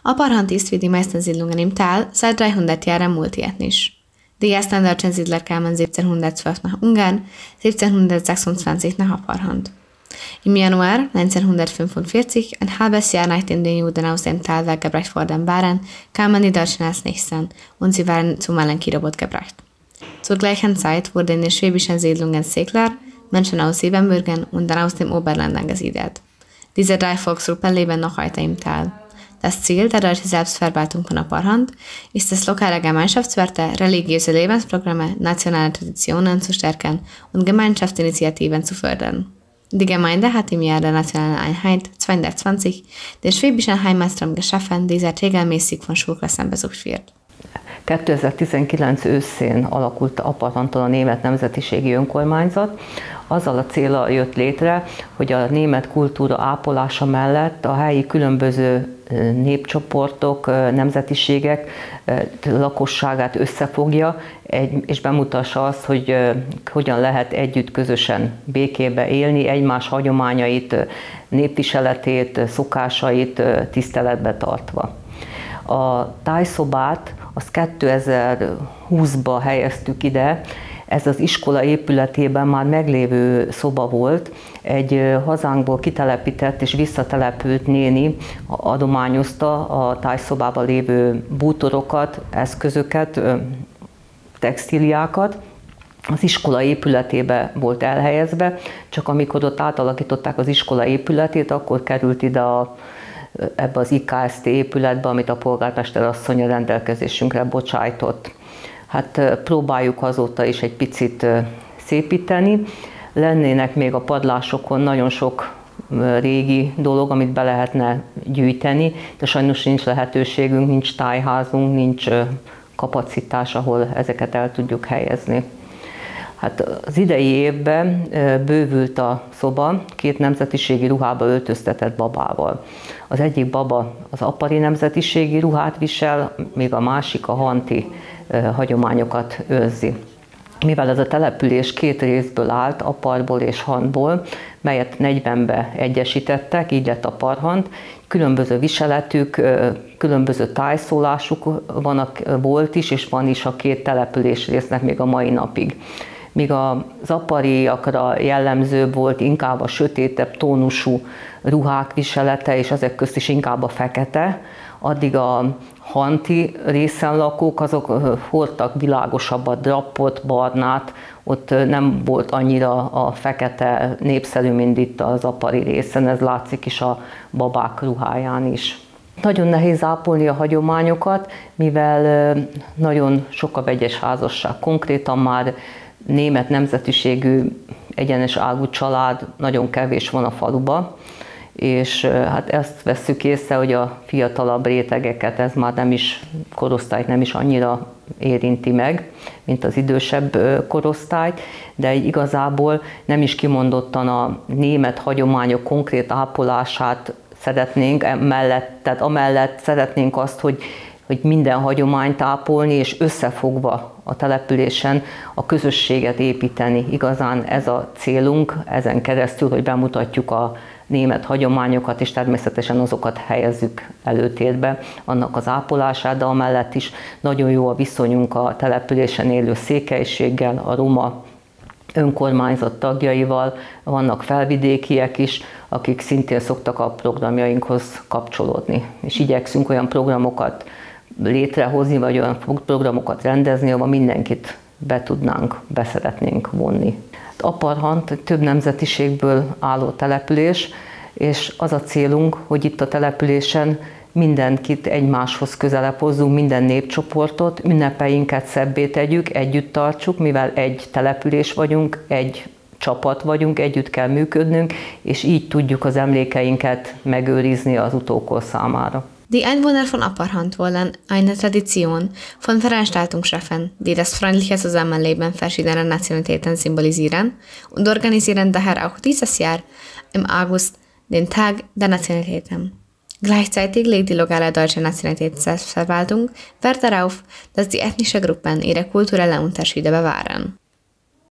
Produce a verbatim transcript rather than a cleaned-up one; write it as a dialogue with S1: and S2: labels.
S1: Apparhand ist wie die meisten Siedlungen im Tal seit dreihundert Jahren multiethnisch. Die ersten deutschen Siedler kamen siebzehnhundertzwölf nach Ungarn, siebzehnhundertsechsundzwanzig nach Apparhand. Im Januar neunzehnhundertfünfundvierzig, ein halbes Jahr nachdem die Juden aus dem Tal weggebracht worden waren, kamen die Deutschen als Nächsten und sie waren zum Malenkirobot gebracht. Zur gleichen Zeit wurden in den schwäbischen Siedlungen Segler, Menschen aus Siebenbürgen und dann aus dem Oberland angesiedelt. Diese drei Volksgruppen leben noch heute im Tal. Das Ziel der deutschen Selbstverwaltung von Apparhand ist es, lokale Gemeinschaftswerte, religiöse Lebensprogramme, nationale Traditionen zu stärken und Gemeinschaftsinitiativen zu fördern. Die Gemeinde hat im Jahr der Nationalen Einheit zweihundertzwanzig den schwäbischen Heimatstrom geschaffen, dieser regelmäßig von Schulklassen besucht wird.
S2: kétezer-tizenkilenc őszén alakult Apparhandtól a német nemzetiségi önkormányzat. Azzal a célral jött létre, hogy a német kultúra ápolása mellett a helyi különböző népcsoportok, nemzetiségek lakosságát összefogja, és bemutassa azt, hogy hogyan lehet együtt közösen békébe élni, egymás hagyományait, népviseletét, szokásait tiszteletbe tartva. A tájszobát azt kétezer-húszban helyeztük ide, ez az iskola épületében már meglévő szoba volt, egy hazánkból kitelepített és visszatelepült néni adományozta a tájszobában lévő bútorokat, eszközöket, textíliákat. Az iskola épületébe volt elhelyezve, csak amikor ott átalakították az iskola épületét, akkor került ide a ebbe az i ká es té épületbe, amit a polgármester asszony a rendelkezésünkre bocsájtott. Hát próbáljuk azóta is egy picit szépíteni. Lennének még a padlásokon nagyon sok régi dolog, amit be lehetne gyűjteni, de sajnos nincs lehetőségünk, nincs tájházunk, nincs kapacitás, ahol ezeket el tudjuk helyezni. Hát az idei évben bővült a szoba két nemzetiségi ruhába öltöztetett babával. Az egyik baba az apari nemzetiségi ruhát visel, még a másik a hanti hagyományokat őrzi. Mivel ez a település két részből állt, Apparból és Hantból, melyet negyvenbe egyesítettek, így lett Apparhant, különböző viseletük, különböző tájszólásuk van, volt is, és van is a két település résznek még a mai napig. Míg az apariakra jellemző volt inkább a sötétebb tónusú ruhák viselete, és ezek közt is inkább a fekete, addig a hanti részen lakók azok hordtak világosabbat, drappot, barnát, ott nem volt annyira a fekete népszerű, mint itt az apari részen, ez látszik is a babák ruháján is. Nagyon nehéz ápolni a hagyományokat, mivel nagyon sok a vegyes házasság. Konkrétan már német nemzetiségű egyenes ágú család nagyon kevés van a faluba, és hát ezt vesszük észre, hogy a fiatalabb rétegeket ez már nem is, korosztályt nem is annyira érinti meg, mint az idősebb korosztályt, de igazából nem is kimondottan a német hagyományok konkrét ápolását szeretnénk, emellett, tehát amellett szeretnénk azt, hogy hogy minden hagyományt ápolni, és összefogva a településen a közösséget építeni. Igazán ez a célunk, ezen keresztül, hogy bemutatjuk a német hagyományokat, és természetesen azokat helyezzük előtérbe, annak az ápolását, de amellett is nagyon jó a viszonyunk a településen élő székelységgel, a roma önkormányzat tagjaival, vannak felvidékiek is, akik szintén szoktak a programjainkhoz kapcsolódni. És igyekszünk olyan programokat létrehozni, vagy olyan programokat rendezni, ahol mindenkit be tudnánk, be szeretnénk vonni. Apparhant több nemzetiségből álló település, és az a célunk, hogy itt a településen mindenkit egymáshoz közelebb hozzunk, minden népcsoportot, ünnepeinket szebbé tegyük, együtt tartsuk, mivel egy település vagyunk, egy csapat vagyunk, együtt kell működnünk, és így tudjuk az emlékeinket megőrizni az utókor számára.
S1: Die Einwohner von Apparhant wollen eine Tradition von Veranstaltungsschaffen, die das freundliche Zusammenleben verschiedener Nationalitäten symbolisieren und organisieren daher auch dieses Jahr im August den Tag der Nationalitäten. Gleichzeitig legt die lokale deutsche Nationalitätsselbstverwaltung Wert darauf, dass die ethnischen Gruppen ihre kulturellen Unterschiede bewahren.